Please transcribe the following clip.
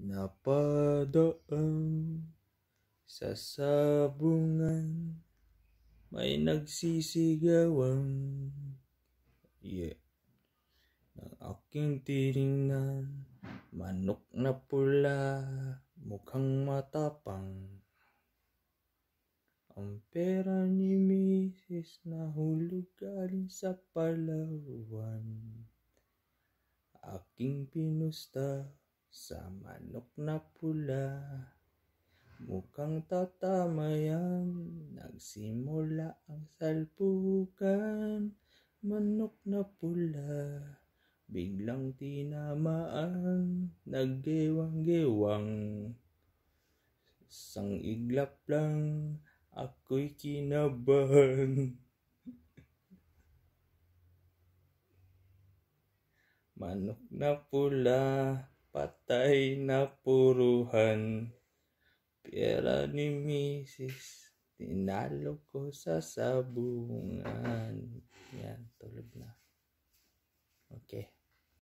Napadaan sa sabungan, may nagsisigawan. Nang aking tiningnan, manok na pula, mukhang matapang. Ang pera ni Mrs. nahulog galing sa Palawan. Aking pinusta sa manok na pula, mukhang tatama yan. Nagsimula ang salpukan, manok na pula, biglang tinamaan, naggewang-gewang. Sang iglap lang, ako'y kinabahan. Manok na pula, patay na puruhan. Pera ni Mrs. tinalo ko sa sabungan. Yan, tulog na. Okay.